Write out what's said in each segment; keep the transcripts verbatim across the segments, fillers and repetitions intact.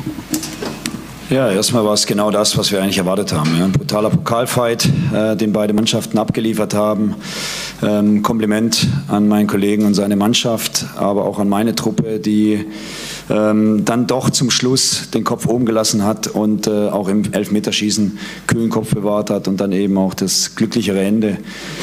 Ja, erstmal war es genau das, was wir eigentlich erwartet haben. Ja. Ein brutaler Pokalfight, äh, den beide Mannschaften abgeliefert haben. Ähm, Kompliment an meinen Kollegen und seine Mannschaft, aber auch an meine Truppe, die ähm, dann doch zum Schluss den Kopf oben gelassen hat und äh, auch im Elfmeterschießen kühlen Kopf bewahrt hat und dann eben auch das glücklichere Ende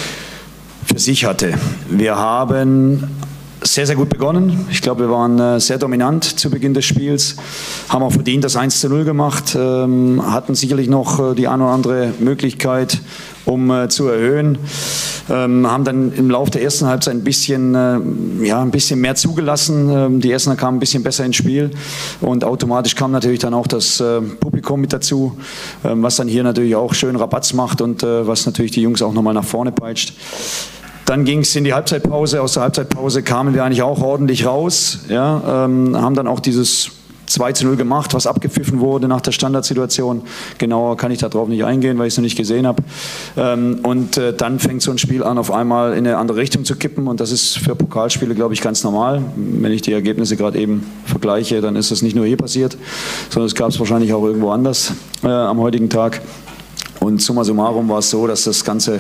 für sich hatte. Wir haben sehr, sehr gut begonnen. Ich glaube, wir waren äh, sehr dominant zu Beginn des Spiels, haben auch verdient das eins zu null gemacht, ähm, hatten sicherlich noch äh, die eine oder andere Möglichkeit, um äh, zu erhöhen, ähm, haben dann im Laufe der ersten Halbzeit ein bisschen, äh, ja, ein bisschen mehr zugelassen. Ähm, die Essener kamen ein bisschen besser ins Spiel und automatisch kam natürlich dann auch das äh, Publikum mit dazu, ähm, was dann hier natürlich auch schön Rabatz macht und äh, was natürlich die Jungs auch nochmal nach vorne peitscht. Dann ging es in die Halbzeitpause. Aus der Halbzeitpause kamen wir eigentlich auch ordentlich raus. Ja, ähm, haben dann auch dieses zwei zu null gemacht, was abgepfiffen wurde nach der Standardsituation. Genauer kann ich darauf nicht eingehen, weil ich es noch nicht gesehen habe. Ähm, und äh, dann fängt so ein Spiel an, auf einmal in eine andere Richtung zu kippen. Und das ist für Pokalspiele, glaube ich, ganz normal. Wenn ich die Ergebnisse gerade eben vergleiche, dann ist das nicht nur hier passiert, sondern es gab es wahrscheinlich auch irgendwo anders äh, am heutigen Tag. Und summa summarum war es so, dass das Ganze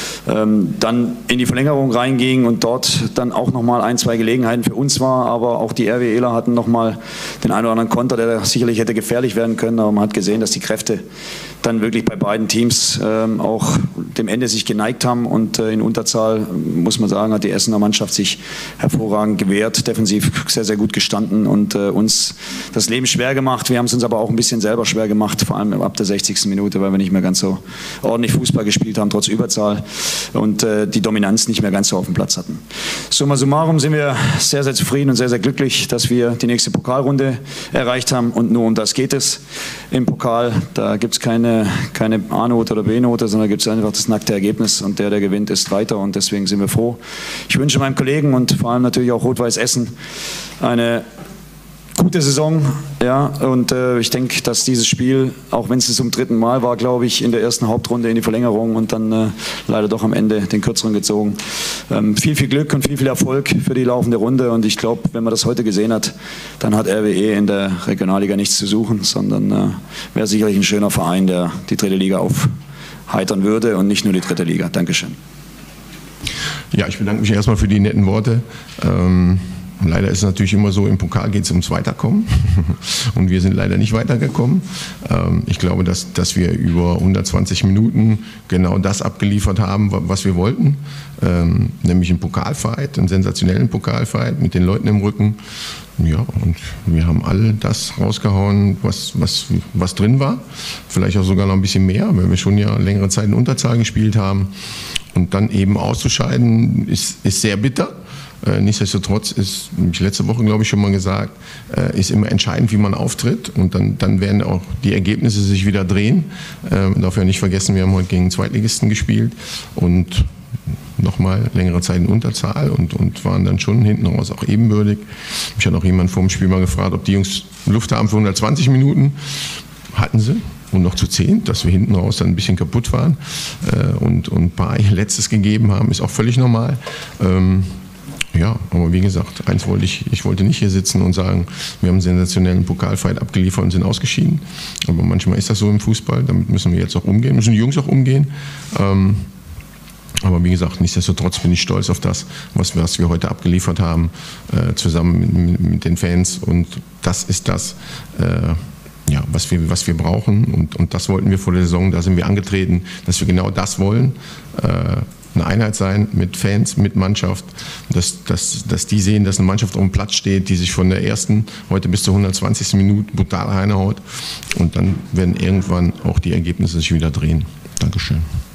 ähm, dann in die Verlängerung reinging und dort dann auch nochmal ein, zwei Gelegenheiten für uns war. Aber auch die RWEler hatten nochmal den einen oder anderen Konter, der sicherlich hätte gefährlich werden können. Aber man hat gesehen, dass die Kräfte dann wirklich bei beiden Teams ähm, auch dem Ende sich geneigt haben. Und äh, in Unterzahl, muss man sagen, hat die Essener Mannschaft sich hervorragend gewehrt, defensiv sehr, sehr gut gestanden und äh, uns das Leben schwer gemacht. Wir haben es uns aber auch ein bisschen selber schwer gemacht, vor allem ab der sechzigsten Minute, weil wir nicht mehr ganz so ordentlich Fußball gespielt haben, trotz Überzahl und äh, die Dominanz nicht mehr ganz so auf dem Platz hatten. Summa summarum sind wir sehr, sehr zufrieden und sehr, sehr glücklich, dass wir die nächste Pokalrunde erreicht haben und nur um das geht es im Pokal. Da gibt es keine, keine A-Note oder B-Note, sondern da gibt es einfach das nackte Ergebnis und der, der gewinnt, ist weiter und deswegen sind wir froh. Ich wünsche meinem Kollegen und vor allem natürlich auch Rot-Weiß Essen eine gute Saison, ja, und äh, ich denke, dass dieses Spiel, auch wenn es zum dritten Mal war, glaube ich, in der ersten Hauptrunde in die Verlängerung und dann äh, leider doch am Ende den Kürzeren gezogen. Ähm, viel, viel Glück und viel, viel Erfolg für die laufende Runde und ich glaube, wenn man das heute gesehen hat, dann hat R W E in der Regionalliga nichts zu suchen, sondern äh, wäre sicherlich ein schöner Verein, der die dritte Liga aufheitern würde und nicht nur die dritte Liga. Dankeschön. Ja, ich bedanke mich erstmal für die netten Worte. Ähm Leider ist es natürlich immer so, im Pokal geht es ums Weiterkommen und wir sind leider nicht weitergekommen. Ich glaube, dass, dass wir über hundertzwanzig Minuten genau das abgeliefert haben, was wir wollten, nämlich einen Pokalfight, einen sensationellen Pokalfight mit den Leuten im Rücken. Ja, und wir haben all das rausgehauen, was, was, was drin war, vielleicht auch sogar noch ein bisschen mehr, weil wir schon ja längere Zeit in Unterzahl gespielt haben. Und dann eben auszuscheiden, ist, ist sehr bitter. Äh, nichtsdestotrotz ist, habe ich letzte Woche, glaube ich, schon mal gesagt, äh, ist immer entscheidend, wie man auftritt. Und dann, dann werden auch die Ergebnisse sich wieder drehen. Äh, darf ja nicht vergessen, wir haben heute gegen Zweitligisten gespielt und nochmal längere Zeit in Unterzahl und, und waren dann schon hinten raus auch ebenbürtig. Mich hat auch jemand vor dem Spiel mal gefragt, ob die Jungs Luft haben für hundertzwanzig Minuten. Hatten sie. Und noch zu zehn, dass wir hinten raus dann ein bisschen kaputt waren äh, und, und ein paar ihr Letztes gegeben haben, ist auch völlig normal. Ähm, Ja, aber wie gesagt, eins wollte ich, ich wollte nicht hier sitzen und sagen, wir haben einen sensationellen Pokalfight abgeliefert und sind ausgeschieden. Aber manchmal ist das so im Fußball, damit müssen wir jetzt auch umgehen, müssen die Jungs auch umgehen. Ähm, aber wie gesagt, nichtsdestotrotz bin ich stolz auf das, was wir, was wir heute abgeliefert haben, äh, zusammen mit, mit den Fans. Und das ist das, äh, ja, was wir, was wir brauchen. Und, und das wollten wir vor der Saison, da sind wir angetreten, dass wir genau das wollen. Äh, eine Einheit sein mit Fans, mit Mannschaft, dass, dass, dass die sehen, dass eine Mannschaft auf dem Platz steht, die sich von der ersten heute bis zur hundertzwanzigsten Minute brutal reinhaut und dann werden irgendwann auch die Ergebnisse sich wieder drehen. Dankeschön.